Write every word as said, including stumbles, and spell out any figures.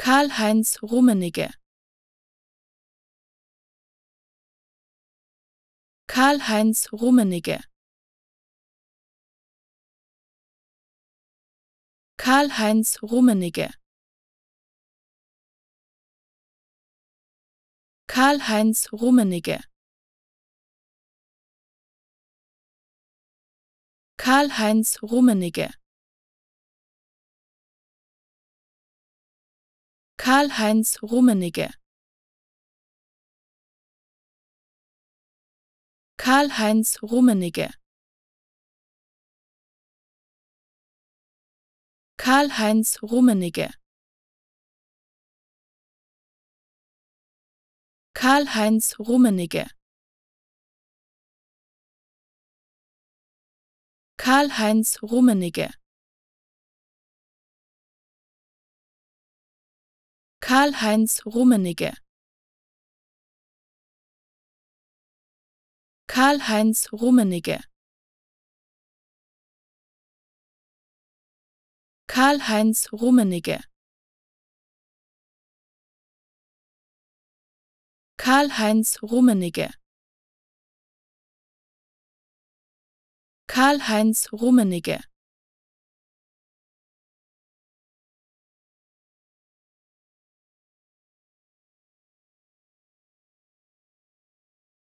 Karl-Heinz Rummenigge. Karl-Heinz Rummenigge. Karl-Heinz Rummenigge. Karl-Heinz Rummenigge. Karl-Heinz Rummenigge. Karl-Heinz Rummenigge. Karl-Heinz Rummenigge. Karl-Heinz Rummenigge. Karl-Heinz Rummenigge. Karl-Heinz Rummenigge. Karl-Heinz Rummenigge. Karl-Heinz Rummenigge. Karl-Heinz Rummenigge. Karl-Heinz Rummenigge. Karl-Heinz Rummenigge.